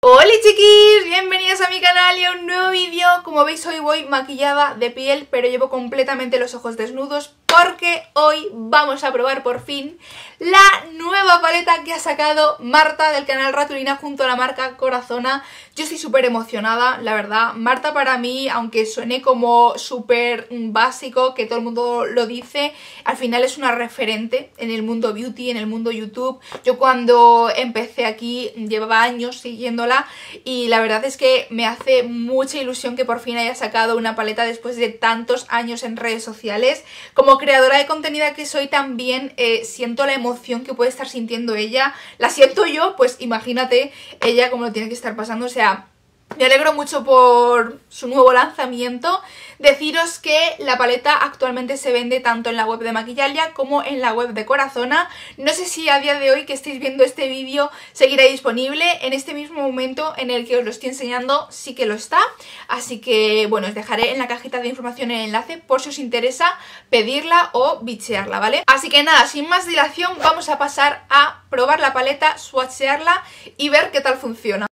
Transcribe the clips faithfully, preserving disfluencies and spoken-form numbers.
Hola chiquis, bienvenidos a mi canal y a un nuevo vídeo. Como veis hoy voy maquillada de piel, pero llevo completamente los ojos desnudos porque hoy vamos a probar por fin la nueva paleta que ha sacado Marta del canal Ratulina junto a la marca Corazona. Yo estoy súper emocionada, la verdad. Marta para mí, aunque suene como súper básico, que todo el mundo lo dice, al final es una referente en el mundo beauty, en el mundo YouTube. Yo cuando empecé aquí llevaba años siguiéndola y la verdad es que me hace mucha ilusión que por fin haya sacado una paleta después de tantos años en redes sociales. Como creadora de contenido que soy también eh, siento la emoción que puede estar sintiendo ella. La siento yo, pues imagínate ella cómo lo tiene que estar pasando. O sea, me alegro mucho por su nuevo lanzamiento. Deciros que la paleta actualmente se vende tanto en la web de Maquillalia como en la web de Corazona. No sé si a día de hoy que estéis viendo este vídeo seguirá disponible. En este mismo momento en el que os lo estoy enseñando sí que lo está. Así que bueno, os dejaré en la cajita de información el enlace por si os interesa pedirla o bichearla, ¿vale? Así que nada, sin más dilación vamos a pasar a probar la paleta, swatchearla y ver qué tal funciona.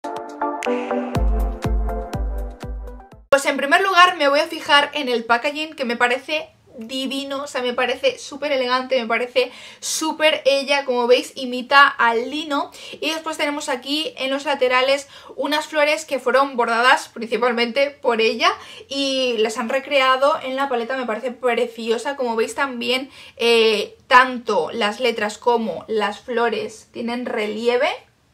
Pues en primer lugar me voy a fijar en el packaging, que me parece divino, o sea, me parece súper elegante, me parece súper ella, como veis imita al lino. Y después tenemos aquí en los laterales unas flores que fueron bordadas principalmente por ella y las han recreado en la paleta, me parece preciosa. Como veis también eh, tanto las letras como las flores tienen relieve.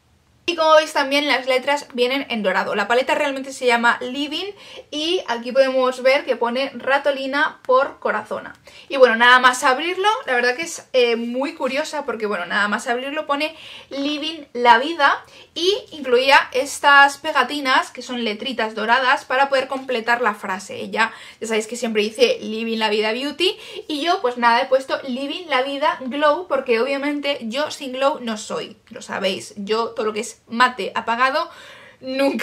Y como veis también las letras vienen en dorado. La paleta realmente se llama Living y aquí podemos ver que pone Ratolina por Corazona. Y bueno, nada más abrirlo, la verdad que es eh, muy curiosa porque bueno, nada más abrirlo pone Living la vida y incluía estas pegatinas que son letritas doradas para poder completar la frase. Ella, ya sabéis que siempre dice Living la vida beauty y yo pues nada, he puesto Living la vida glow porque obviamente yo sin glow no soy, lo sabéis. Yo todo lo que es mate apagado nunca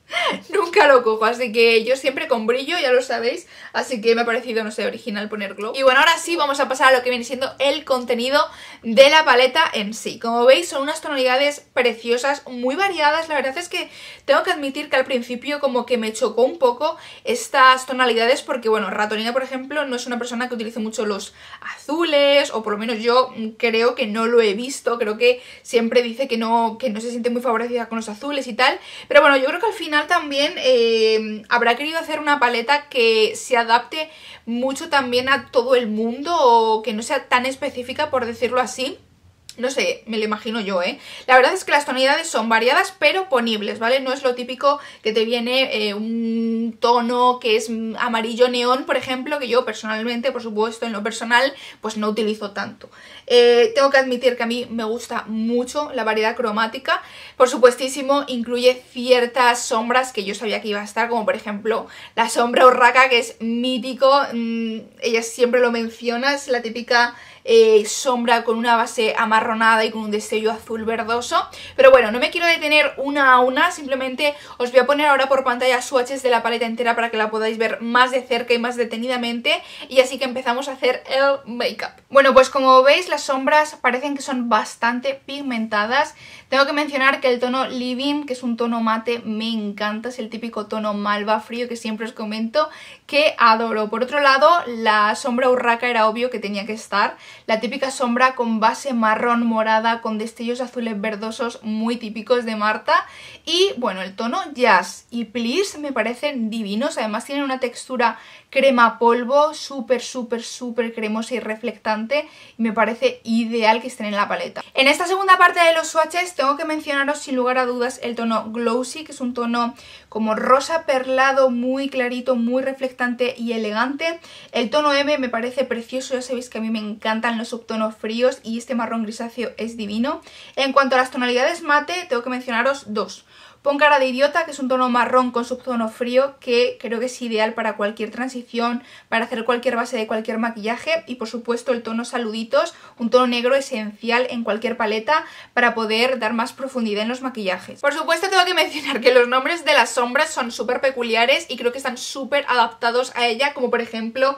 nunca lo cojo, así que yo siempre con brillo, ya lo sabéis, así que me ha parecido, no sé, original poner glow. Y bueno, ahora sí vamos a pasar a lo que viene siendo el contenido de la paleta en sí. Como veis son unas tonalidades preciosas, muy variadas. La verdad es que tengo que admitir que al principio como que me chocó un poco estas tonalidades porque bueno, Ratolina por ejemplo no es una persona que utilice mucho los azules, o por lo menos yo creo que no lo he visto, creo que siempre dice que no, que no se siente muy favorecida con los azules y tal, pero bueno, yo creo que al final también eh, habrá querido hacer una paleta que se adapte mucho también a todo el mundo o que no sea tan específica, por decirlo así. No sé, me lo imagino yo, ¿eh? La verdad es que las tonalidades son variadas pero ponibles, ¿vale? No es lo típico que te viene eh, un tono que es amarillo neón, por ejemplo, que yo personalmente, por supuesto, en lo personal, pues no utilizo tanto. Eh, tengo que admitir que a mí me gusta mucho la variedad cromática. Por supuestísimo, incluye ciertas sombras que yo sabía que iba a estar, como por ejemplo la sombra urraca, que es mítico. Mm, ella siempre lo menciona, es la típica eh, sombra con una base amarronada y con un destello azul verdoso. Pero bueno, no me quiero detener una a una, simplemente os voy a poner ahora por pantalla swatches de la paleta entera para que la podáis ver más de cerca y más detenidamente. Y así que empezamos a hacer el make-up. Bueno, pues como veis las sombras parecen que son bastante pigmentadas. Tengo que mencionar que el tono Living, que es un tono mate, me encanta. Es el típico tono malva frío que siempre os comento que adoro. Por otro lado, la sombra urraca era obvio que tenía que estar. La típica sombra con base marrón morada con destellos azules verdosos muy típicos de Marta. Y bueno, el tono Jazz y Please me parecen divinos. Además tienen una textura crema polvo súper súper súper cremosa y reflectante y me parece ideal que estén en la paleta. En esta segunda parte de los swatches tengo que mencionaros sin lugar a dudas el tono Glossy, que es un tono como rosa perlado muy clarito, muy reflectante y elegante. El tono M me parece precioso, ya sabéis que a mí me encantan los subtonos fríos y este marrón grisáceo es divino. En cuanto a las tonalidades mate tengo que mencionaros dos. Pon cara de idiota, que es un tono marrón con subtono frío que creo que es ideal para cualquier transición, para hacer cualquier base de cualquier maquillaje. Y por supuesto el tono saluditos, un tono negro esencial en cualquier paleta para poder dar más profundidad en los maquillajes. Por supuesto tengo que mencionar que los nombres de las sombras son súper peculiares y creo que están súper adaptados a ella, como por ejemplo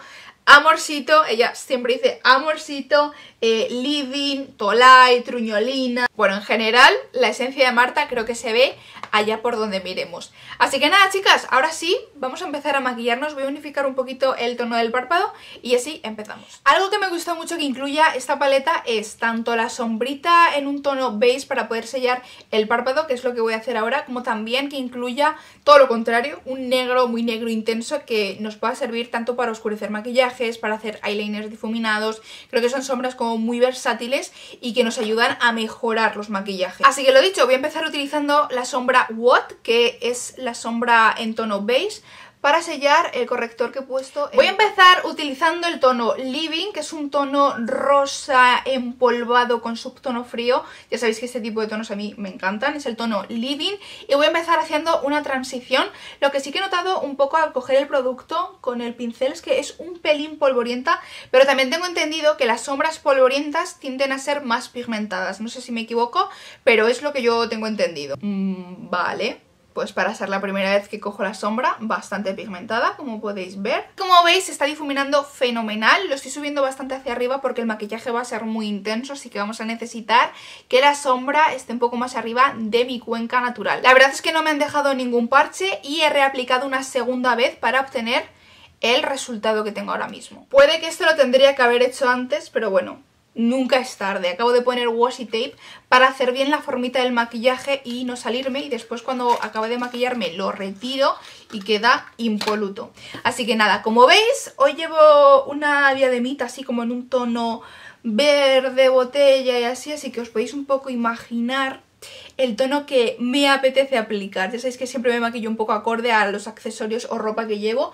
Amorcito, ella siempre dice Amorcito, eh, Living, Tolai, Truñolina. Bueno, en general, la esencia de Marta creo que se ve allá por donde miremos. Así que nada, chicas, ahora sí, vamos a empezar a maquillarnos. Voy a unificar un poquito el tono del párpado y así empezamos. Algo que me gusta mucho que incluya esta paleta es tanto la sombrita en un tono beige para poder sellar el párpado, que es lo que voy a hacer ahora, como también que incluya todo lo contrario, un negro muy negro intenso que nos pueda servir tanto para oscurecer maquillajes, para hacer eyeliners difuminados. Creo que son sombras como muy versátiles y que nos ayudan a mejorar los maquillajes. Así que lo dicho, voy a empezar utilizando la sombra What, que es la sombra en tono beige, para sellar el corrector que he puesto. Voy a empezar utilizando el tono Living, que es un tono rosa empolvado con subtono frío. Ya sabéis que este tipo de tonos a mí me encantan, es el tono Living. Y voy a empezar haciendo una transición. Lo que sí que he notado un poco al coger el producto con el pincel es que es un pelín polvorienta, pero también tengo entendido que las sombras polvorientas tienden a ser más pigmentadas. No sé si me equivoco, pero es lo que yo tengo entendido. Mm, vale. Pues para ser la primera vez que cojo la sombra, bastante pigmentada, como podéis ver. Como veis, se está difuminando fenomenal. Lo estoy subiendo bastante hacia arriba porque el maquillaje va a ser muy intenso, así que vamos a necesitar que la sombra esté un poco más arriba de mi cuenca natural. La verdad es que no me han dejado ningún parche y he reaplicado una segunda vez para obtener el resultado que tengo ahora mismo. Puede que esto lo tendría que haber hecho antes, pero bueno, nunca es tarde. Acabo de poner washi tape para hacer bien la formita del maquillaje y no salirme, y después cuando acabe de maquillarme lo retiro y queda impoluto. Así que nada, como veis, hoy llevo una diademita así como en un tono verde botella y así, así que os podéis un poco imaginar el tono que me apetece aplicar. Ya sabéis que siempre me maquillo un poco acorde a los accesorios o ropa que llevo.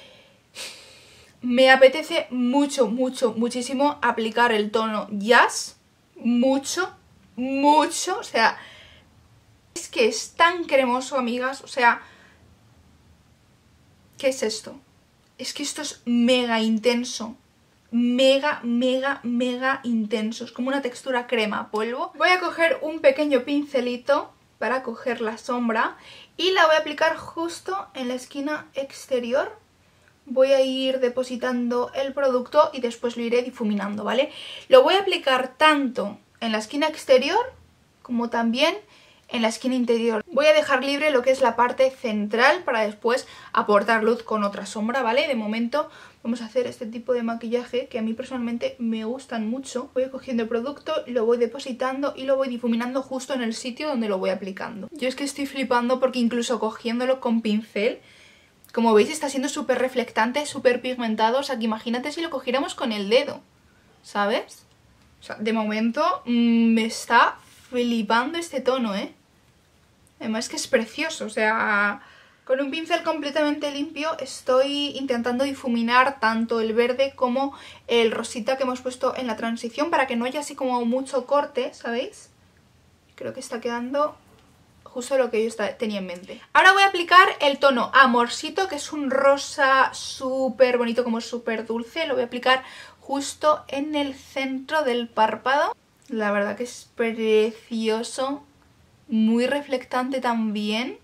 Me apetece mucho, mucho, muchísimo aplicar el tono Jazz. Mucho, mucho. O sea, es que es tan cremoso, amigas. O sea, ¿qué es esto? Es que esto es mega intenso. Mega, mega, mega intenso. Es como una textura crema polvo. Voy a coger un pequeño pincelito para coger la sombra y la voy a aplicar justo en la esquina exterior. Voy a ir depositando el producto y después lo iré difuminando, ¿vale? Lo voy a aplicar tanto en la esquina exterior como también en la esquina interior. Voy a dejar libre lo que es la parte central para después aportar luz con otra sombra, ¿vale? De momento vamos a hacer este tipo de maquillaje que a mí personalmente me gustan mucho. Voy cogiendo el producto, lo voy depositando y lo voy difuminando justo en el sitio donde lo voy aplicando. Yo es que estoy flipando porque incluso cogiéndolo con pincel, como veis, está siendo súper reflectante, súper pigmentado. O sea, que imagínate si lo cogiéramos con el dedo, ¿sabes? O sea, de momento mmm, me está flipando este tono, ¿eh? Además que es precioso, o sea, con un pincel completamente limpio estoy intentando difuminar tanto el verde como el rosita que hemos puesto en la transición para que no haya así como mucho corte, ¿sabéis? Creo que está quedando justo lo que yo tenía en mente. Ahora voy a aplicar el tono Amorcito, que es un rosa súper bonito, como súper dulce. Lo voy a aplicar justo en el centro del párpado. La verdad que es precioso, muy reflectante también.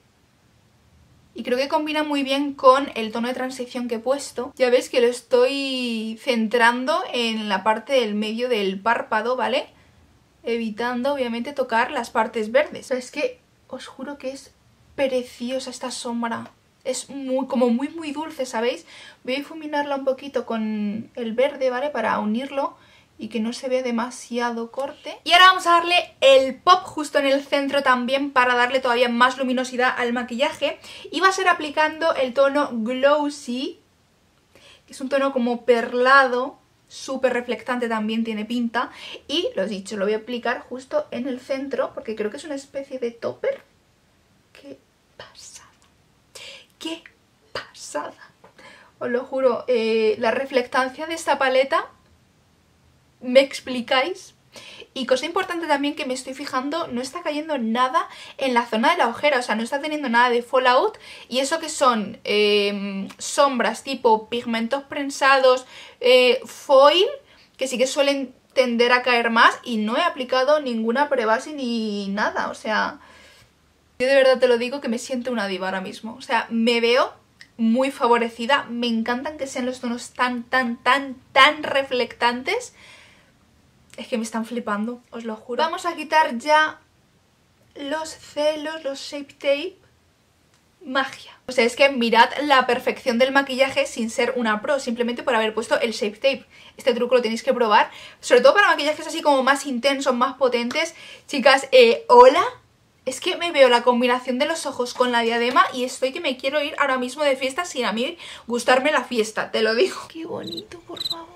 Y creo que combina muy bien con el tono de transición que he puesto. Ya veis que lo estoy centrando en la parte del medio del párpado, ¿vale? Evitando, obviamente, tocar las partes verdes. Pero es que os juro que es preciosa esta sombra. Es muy, como muy muy dulce, ¿sabéis? Voy a difuminarla un poquito con el verde, ¿vale? Para unirlo y que no se vea demasiado corte. Y ahora vamos a darle el pop justo en el centro también para darle todavía más luminosidad al maquillaje. Y va a ser aplicando el tono Glossy, que es un tono como perlado, súper reflectante también, tiene pinta. Y lo dicho, lo voy a aplicar justo en el centro porque creo que es una especie de topper. ¡Qué pasada! ¡Qué pasada! Os lo juro, eh, la reflectancia de esta paleta, ¿me explicáis? Y cosa importante también que me estoy fijando, no está cayendo nada en la zona de la ojera, o sea, no está teniendo nada de fallout. Y eso que son eh, sombras tipo pigmentos prensados, eh, foil, que sí que suelen tender a caer más, y no he aplicado ninguna prebase ni nada. O sea, yo de verdad te lo digo que me siento una diva ahora mismo. O sea, me veo muy favorecida. Me encantan que sean los tonos tan, tan, tan, tan reflectantes. Es que me están flipando, os lo juro. Vamos a quitar ya los celos, los Shape Tape. Magia. O sea, es que mirad la perfección del maquillaje sin ser una pro, simplemente por haber puesto el Shape Tape. Este truco lo tenéis que probar, sobre todo para maquillajes así como más intensos, más potentes. Chicas, eh, hola. Es que me veo la combinación de los ojos con la diadema y estoy que me quiero ir ahora mismo de fiesta sin a mí gustarme la fiesta, te lo digo. Qué bonito, por favor.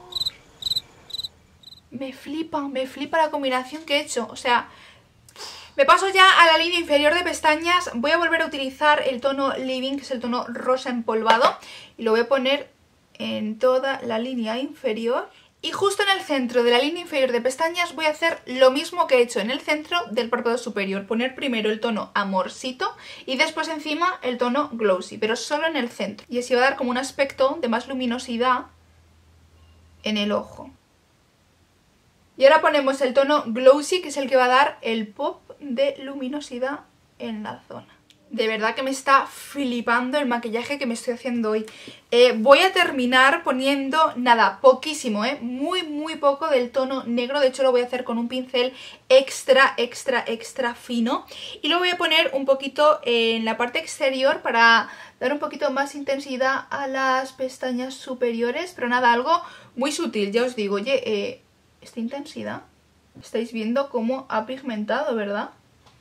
Me flipa, me flipa la combinación que he hecho, o sea... Me paso ya a la línea inferior de pestañas. Voy a volver a utilizar el tono Living, que es el tono rosa empolvado, y lo voy a poner en toda la línea inferior. Y justo en el centro de la línea inferior de pestañas voy a hacer lo mismo que he hecho en el centro del párpado superior. Poner primero el tono Amorcito y después encima el tono Glossy, pero solo en el centro. Y así va a dar como un aspecto de más luminosidad en el ojo. Y ahora ponemos el tono Glossy, que es el que va a dar el pop de luminosidad en la zona. De verdad que me está flipando el maquillaje que me estoy haciendo hoy. Eh, voy a terminar poniendo, nada, poquísimo, ¿eh? Muy, muy poco del tono negro. De hecho lo voy a hacer con un pincel extra, extra, extra fino. Y lo voy a poner un poquito en la parte exterior para dar un poquito más intensidad a las pestañas superiores. Pero nada, algo muy sutil, ya os digo. Oye, eh, esta intensidad, estáis viendo cómo ha pigmentado, ¿verdad?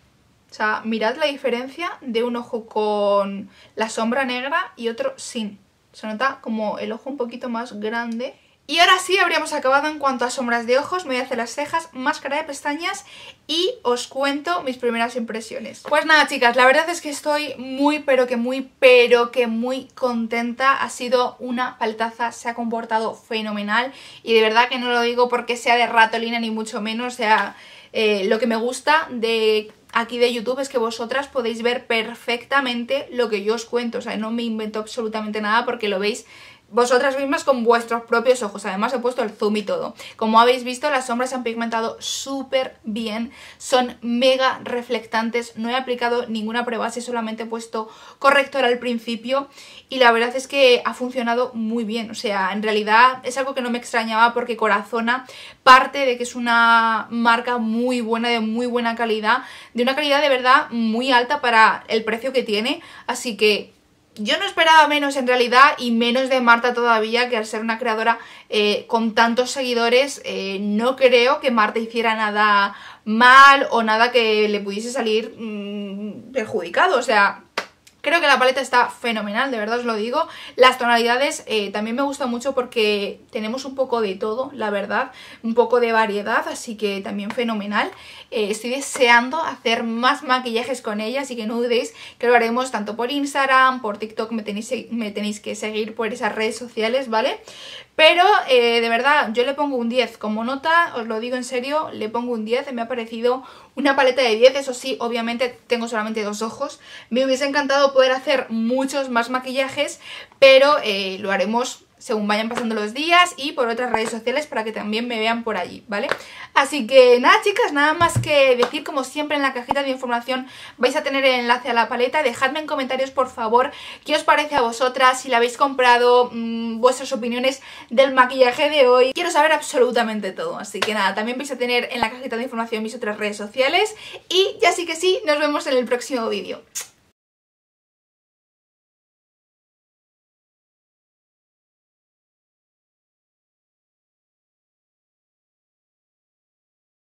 O sea, mirad la diferencia de un ojo con la sombra negra y otro sin. Se nota como el ojo un poquito más grande. Y ahora sí, habríamos acabado en cuanto a sombras de ojos. Me voy a hacer las cejas, máscara de pestañas y os cuento mis primeras impresiones. Pues nada, chicas, la verdad es que estoy muy, pero que muy, pero que muy contenta. Ha sido una paletaza, se ha comportado fenomenal. Y de verdad que no lo digo porque sea de ratolina ni mucho menos. O sea, eh, lo que me gusta de... aquí de YouTube es que vosotras podéis ver perfectamente lo que yo os cuento. O sea, no me invento absolutamente nada porque lo veis vosotras mismas con vuestros propios ojos. Además he puesto el zoom y todo. Como habéis visto, las sombras se han pigmentado súper bien. Son mega reflectantes. No he aplicado ninguna prebase, solamente he puesto corrector al principio. Y la verdad es que ha funcionado muy bien. O sea, en realidad es algo que no me extrañaba porque Corazona parte de que es una marca muy buena, de muy buena calidad. De una calidad de verdad muy alta para el precio que tiene. Así que... yo no esperaba menos en realidad, y menos de Marta todavía, que al ser una creadora eh, con tantos seguidores, eh, no creo que Marta hiciera nada mal o nada que le pudiese salir mmm, perjudicado. O sea, creo que la paleta está fenomenal, de verdad os lo digo. Las tonalidades eh, también me gustan mucho porque tenemos un poco de todo, la verdad, un poco de variedad, así que también fenomenal. Eh, estoy deseando hacer más maquillajes con ella, así que no dudéis que lo haremos tanto por Instagram, por TikTok, me tenéis, me tenéis que seguir por esas redes sociales, ¿vale? Pero eh, de verdad, yo le pongo un diez como nota, os lo digo en serio, le pongo un diez, me ha parecido una paleta de diez, eso sí, obviamente tengo solamente dos ojos. Me hubiese encantado poder hacer muchos más maquillajes, pero eh, lo haremos según vayan pasando los días y por otras redes sociales para que también me vean por allí, ¿vale? Así que nada, chicas, nada más que decir. Como siempre, en la cajita de información vais a tener el enlace a la paleta. Dejadme en comentarios, por favor, qué os parece a vosotras, si la habéis comprado, mmm, vuestras opiniones del maquillaje de hoy. Quiero saber absolutamente todo, así que nada, también vais a tener en la cajita de información mis otras redes sociales. Y ya sí que sí, nos vemos en el próximo vídeo.